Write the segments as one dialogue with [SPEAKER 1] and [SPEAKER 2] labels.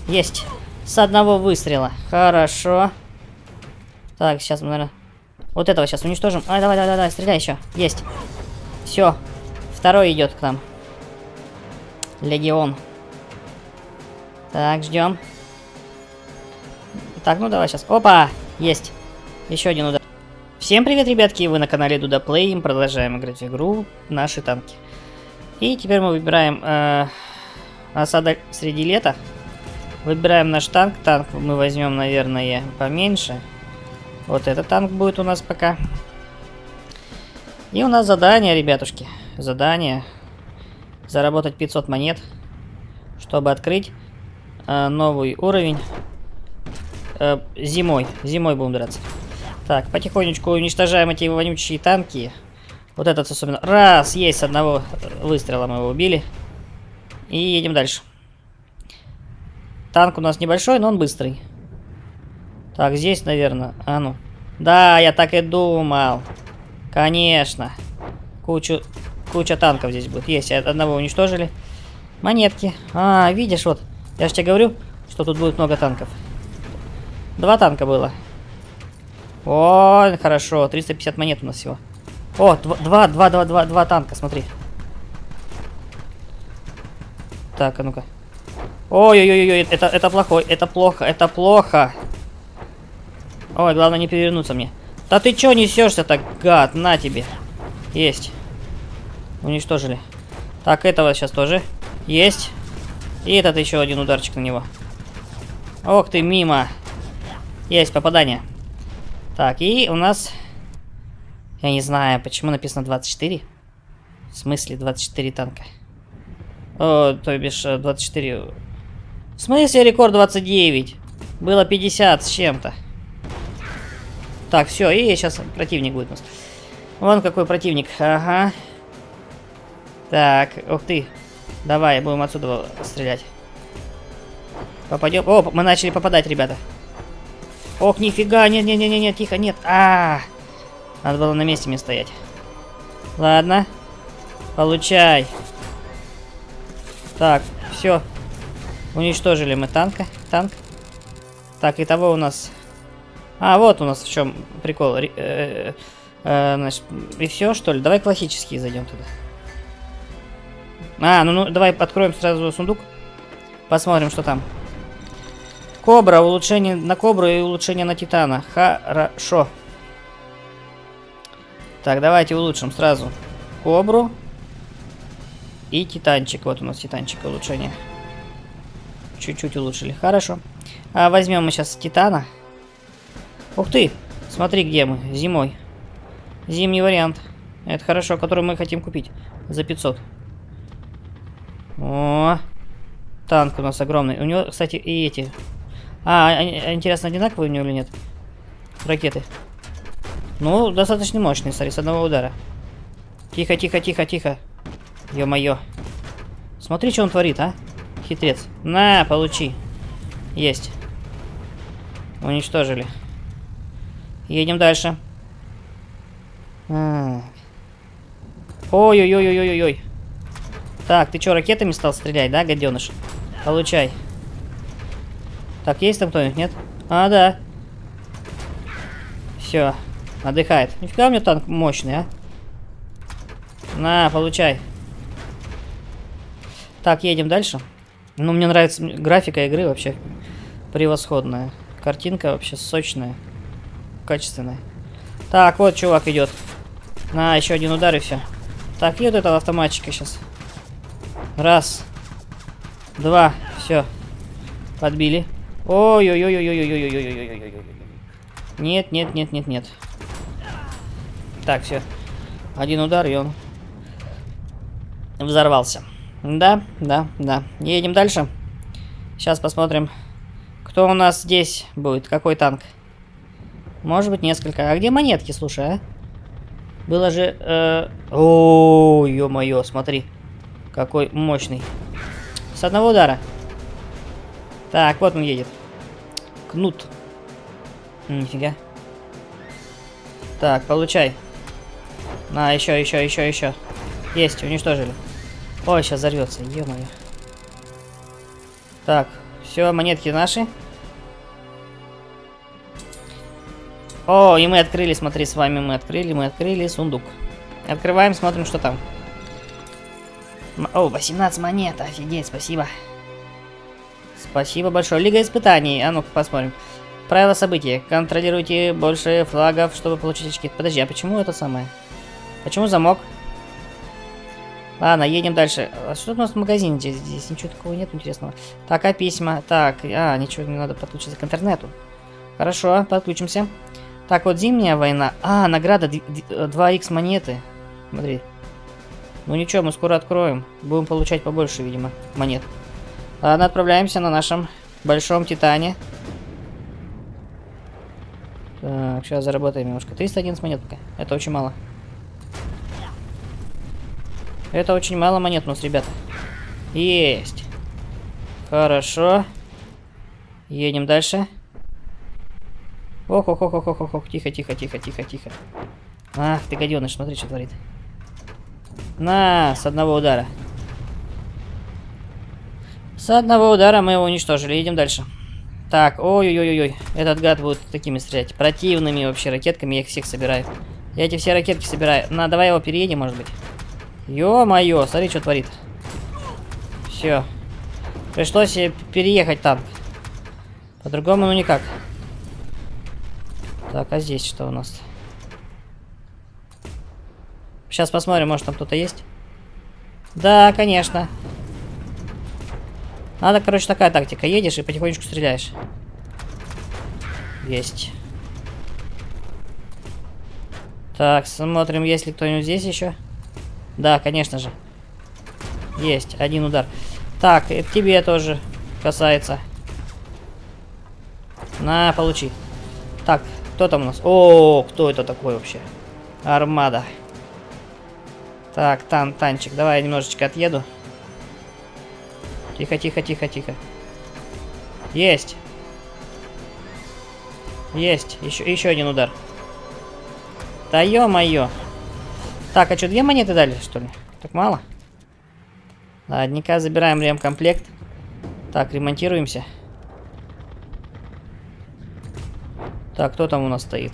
[SPEAKER 1] Есть. С одного выстрела. Хорошо. Так, сейчас мы, наверное... Вот этого сейчас уничтожим. Ай, давай, давай, давай, стреляй еще. Есть. Все. Второй идет к нам. Легион. Так, ждем. Так, ну давай сейчас. Опа! Есть. Еще один удар. Всем привет, ребятки! Вы на канале Дуда Плей. Продолжаем играть в игру «Наши танки». И теперь мы выбираем осада среди лета. Выбираем наш танк. Танк мы возьмем, наверное, поменьше. Вот этот танк будет у нас пока. И у нас задание, ребятушки. Задание. Заработать 500 монет, чтобы открыть новый уровень зимой. Зимой будем драться. Так, потихонечку уничтожаем эти вонючие танки. Вот этот особенно. Раз, есть, с одного выстрела мы его убили. И едем дальше. Танк у нас небольшой, но он быстрый. Так, здесь, наверное. А ну. Да, я так и думал. Конечно. Куча танков здесь будет. Есть, одного уничтожили. Монетки. А, видишь, вот. Я же тебе говорю, что тут будет много танков. 2 танка было. О, хорошо. 350 монет у нас всего. О, два танка, смотри. Так, а ну-ка. Ой-ой-ой, это плохой, это плохо, это плохо. Ой, главное не перевернуться мне. Да ты чё несешься так, гад? На тебе. Есть. Уничтожили. Так, этого сейчас тоже. Есть. И этот еще один ударчик на него. Ох ты, мимо. Есть попадание. Так, и у нас... Я не знаю, почему написано 24. В смысле 24 танка? О, то бишь 24... В смысле рекорд 29? Было 50 с чем-то. Так, все, и сейчас противник будет у нас. Вон какой противник, ага. Так, ух ты. Давай, будем отсюда стрелять. Попадем. О, мы начали попадать, ребята. Ох, нифига, нет, тихо, нет. Надо было на месте мне стоять. Ладно. Получай. Так, все. Уничтожили мы танк. Так, итого у нас... вот у нас в чем прикол. Значит, и все, что ли? Давай классические зайдем туда. Ну, давай откроем сразу сундук. Посмотрим, что там. Кобра, улучшение на кобру и улучшение на титана. Хорошо. Так, давайте улучшим сразу кобру и титанчик. Вот у нас титанчик улучшение. Чуть-чуть улучшили. Хорошо. Возьмем мы сейчас титана. Ух ты! Смотри, где мы. Зимой. Зимний вариант. Это хорошо, который мы хотим купить. За 500. О! Танк у нас огромный. У него, кстати, и эти... интересно, одинаковые у него или нет? Ракеты. Ну, достаточно мощные, смотри, с одного удара. Тихо. Ё-моё. Смотри, что он творит, а? Хитрец. На, получи. Есть. Уничтожили. Едем дальше. Ой-ой-ой-ой-ой-ой. Так, ты что, ракетами стал стрелять, да, гаденыш? Получай. Так, есть там кто-нибудь, нет? Да. Все. Отдыхает. Нифига у меня танк мощный, а? На, получай. Так, едем дальше. Ну, мне нравится графика игры вообще превосходная. Картинка вообще сочная. Качественная. Так, вот чувак идет. На, еще один удар и все. Так, и вот этого автоматчика сейчас. Раз. 2. Все. Подбили. Ой-ой-ой-ой-ой-ой-ой-ой-ой-ой-ой-ой-ой. Нет. Так, все. Один удар, и он взорвался. Да. Едем дальше. Сейчас посмотрим, кто у нас здесь будет. Какой танк? Может быть, несколько. А где монетки, слушай, а? Было же... О, ё-моё, смотри. Какой мощный. С одного удара. Так, вот он едет. Кнут. Нифига. Так, получай. На, еще. Есть, уничтожили. Ой, сейчас взорвется, ё-моё. Так, Все, монетки наши. О, и мы открыли, смотри, с вами мы открыли сундук. Открываем, смотрим, что там. О, 18 монет, офигеть, спасибо. Спасибо большое. Лига испытаний, а ну-ка посмотрим. Правила событий. Контролируйте больше флагов, чтобы получить очки. Подожди, а почему это самое? Почему замок? Ладно, едем дальше. А что у нас в магазине? Здесь ничего такого нет интересного. Так, а письма? Так, ничего не надо подключиться к интернету. Хорошо, подключимся. Так, вот зимняя война. Награда 2х монеты. Смотри. Ну ничего, мы скоро откроем. Будем получать побольше, видимо, монет. Ладно, отправляемся на нашем большом Титане. Так, сейчас заработаем немножко. 311 монет пока. Это очень мало. Это очень мало монет у нас, ребята. Есть. Хорошо. Едем дальше. Ох. Тихо. Ах, ты гаденыш, смотри, что творит. На, с одного удара. С одного удара мы его уничтожили. Едем дальше. Так, ой-ой-ой-ой. Этот гад будет такими стрелять. Противными вообще ракетками. Я их всех собираю. Я эти все ракетки собираю. Давай его переедем, может быть. Ё-моё, смотри, что творит. Все. Пришлось переехать танк. По-другому, ну никак. Так, а здесь что у нас? Сейчас посмотрим, может там кто-то есть. Да, конечно. Надо, короче, такая тактика. Едешь и потихонечку стреляешь. Есть. Так, смотрим, есть ли кто-нибудь здесь еще. Да, конечно же. Есть, один удар. Так, и тебе тоже касается. На, получи. Так, кто там у нас? О, кто это такой вообще? Армада. Так, танчик, давай я немножечко отъеду. Тихо. Есть. Есть. Еще один удар. Да ё-моё. Так, а что, 2 монеты дали, что ли? Так мало? Ладненько, забираем ремкомплект. Так, ремонтируемся. Так, кто там у нас стоит?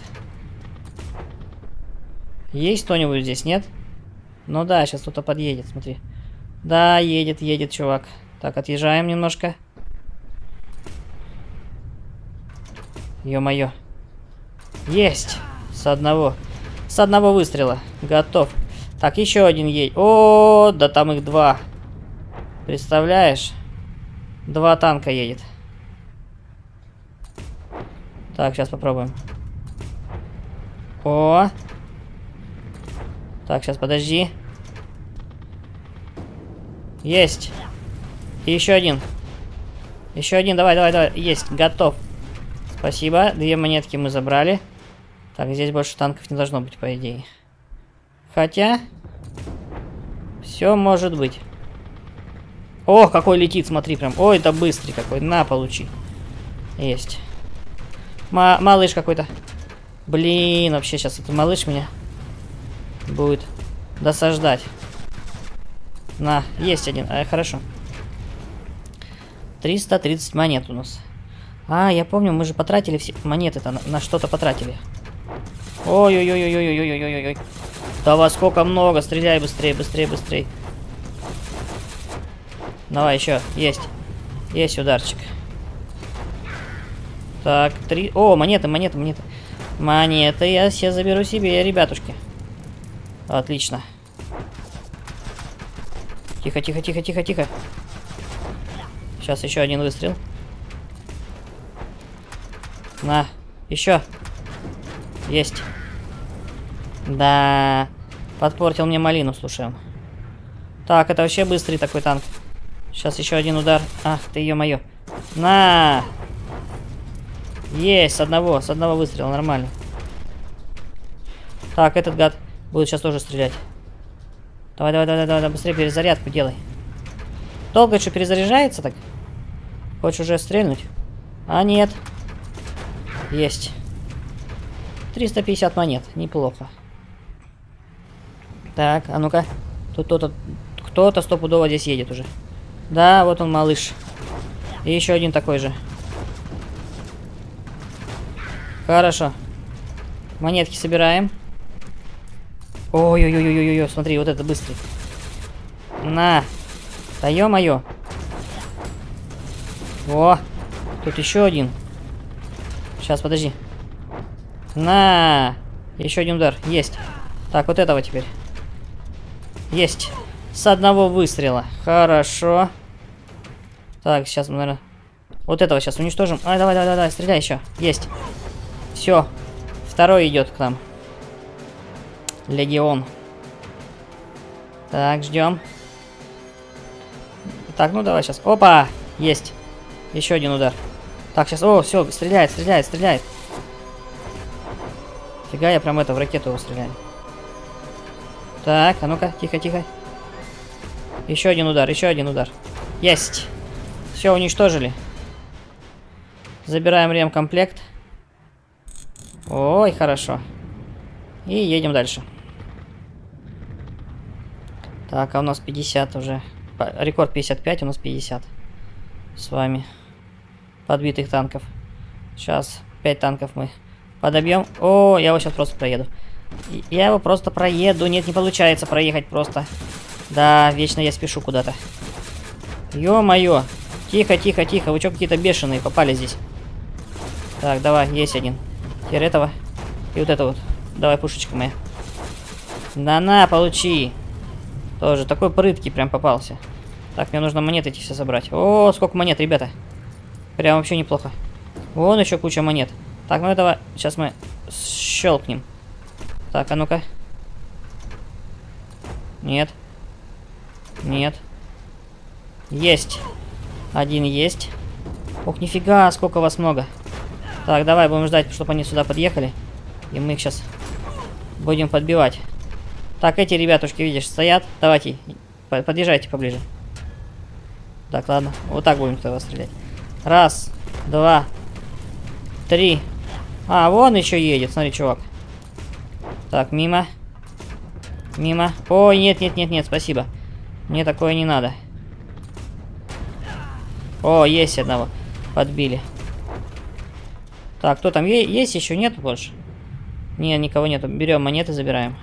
[SPEAKER 1] Есть кто-нибудь здесь, нет? Ну да, сейчас кто-то подъедет, смотри. Да, едет чувак. Так, отъезжаем немножко. Ё-моё. Есть! С одного выстрела. Готов. Так, еще один едет. О, да там их 2. Представляешь? 2 танка едет. Так, сейчас попробуем. О! Так, сейчас подожди. Есть. И еще один. Давай. Есть, готов. Спасибо. 2 монетки мы забрали. Так, здесь больше танков не должно быть, по идее. Хотя... Все может быть. О, какой летит, смотри, прям. Ой, это быстрый какой. На, получи. Есть. Малыш какой-то. Блин, вообще сейчас этот малыш меня будет досаждать. На, есть один. Хорошо. 330 монет у нас. Я помню, мы же потратили все монеты-то на что-то потратили. Ой-ой-ой-ой-ой-ой-ой-ой-ой. Да вас сколько много. Стреляй быстрее. Давай еще. Есть. Есть ударчик. Так, 3... О, монеты. Монеты я все заберу себе, ребятушки. Отлично. Тихо. Сейчас еще один выстрел. На, еще. Есть. Да, подпортил мне малину, слушай. Так, это вообще быстрый такой танк. Сейчас еще один удар. Ах ты, ё-моё. На! Есть, с одного выстрела, нормально. Так, этот гад будет сейчас тоже стрелять. Давай, быстрее перезарядку делай. Долго что, перезаряжается так? Хочешь уже стрельнуть? Нет. Есть. 350 монет, неплохо. Так, а ну-ка. Тут кто-то стопудово здесь едет уже. Да, вот он, малыш. И еще один такой же. Хорошо. Монетки собираем. Ой-ой-ой-ой-ой, смотри, вот это быстрый. На. Да ё-моё. О, тут еще один. Сейчас, подожди. На. Еще один удар. Есть. Так, вот этого теперь. Есть. С одного выстрела. Хорошо. Так, сейчас мы, наверное... Вот этого сейчас уничтожим. Ай, давай, давай, давай, стреляй еще. Есть. Все. Второй идет к нам. Легион. Так, ждем. Так, ну давай сейчас. Опа! Есть. Еще один удар. Так, сейчас. О, все, стреляет, стреляет, стреляет. Фига, я прям в ракету его стреляю. Так, а ну-ка, тихо, тихо. Еще один удар, еще один удар. Есть. Все, уничтожили. Забираем ремкомплект. Ой, хорошо. И едем дальше. Так, а у нас 50 уже. Рекорд 55, у нас 50. С вами. Подбитых танков. Сейчас 5 танков мы подобьем. О, я его сейчас просто проеду. Я его просто проеду. Нет, не получается проехать просто. Да, вечно я спешу куда-то. Ё-моё. Тихо, тихо, тихо. Вы что, какие-то бешеные попали здесь? Так, давай, есть один. Теперь этого. И вот это вот. Давай, пушечка моя. На, получи. Тоже такой прыткий прям попался. Так, мне нужно монеты эти все собрать. О, сколько монет, ребята. Прям вообще неплохо. Вон еще куча монет. Так, ну этого сейчас мы щелкнем. Так, а ну-ка. Нет. Нет. Есть. Один есть. Ох, нифига, сколько вас много. Так, давай будем ждать, чтобы они сюда подъехали. И мы их сейчас будем подбивать. Так, эти ребятушки, видишь, стоят. Давайте, подъезжайте поближе. Так, ладно. Вот так будем туда стрелять. Раз, два, три. А, вон еще едет, смотри, чувак. Так, мимо. Мимо. Ой, нет, нет, нет, нет, спасибо. Мне такое не надо. О, есть одного. Подбили. Так, кто там? Есть еще? Нет больше? Нет, никого нету. Берем монеты, забираем.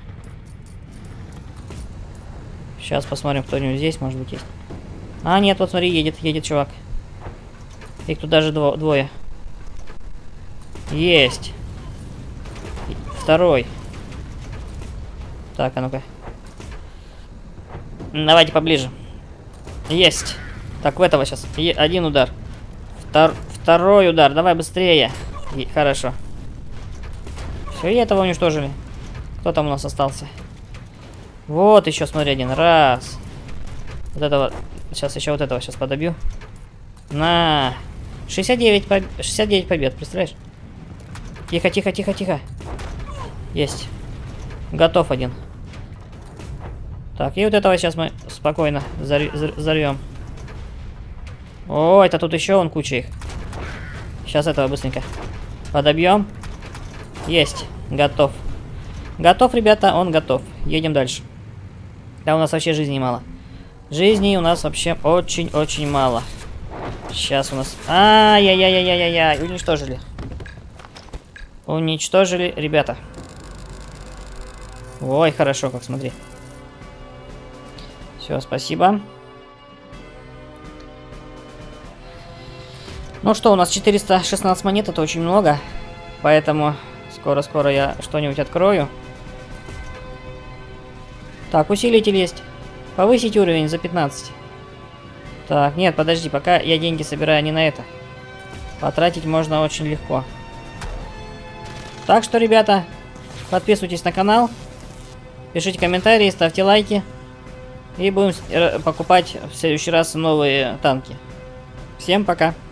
[SPEAKER 1] Сейчас посмотрим, кто-нибудь здесь, может быть, есть. А, нет, вот смотри, едет чувак. Их тут даже двое. Есть. Второй. Так, а ну-ка. Давайте поближе. Есть. Так, в этого сейчас. Один удар. Второй удар. Давай быстрее. Хорошо. Все, и этого уничтожили. Кто там у нас остался? Вот еще, смотри, один. Раз. Вот этого. Сейчас еще вот этого сейчас подобью. На. 69 побед, представляешь? Тихо, тихо, тихо, тихо. Есть. Готов один. Так, и вот этого сейчас мы спокойно взорвем. О, это тут еще вон куча их. Сейчас этого быстренько подобьем. Есть. Готов. Готов, ребята, он готов. Едем дальше. Да, у нас вообще жизни мало. Жизни у нас вообще очень-очень мало. Сейчас у нас... Ай-яй-яй-яй-яй-яй. Уничтожили. Уничтожили, ребята. Ой, хорошо, как смотри. Все, спасибо. Ну что, у нас 416 монет, это очень много. Поэтому скоро-скоро я что-нибудь открою. Так, усилитель есть. Повысить уровень за 15. Так, нет, подожди, пока я деньги собираю не на это. Потратить можно очень легко. Так что, ребята, подписывайтесь на канал. Пишите комментарии, ставьте лайки. И будем покупать в следующий раз новые танки. Всем пока.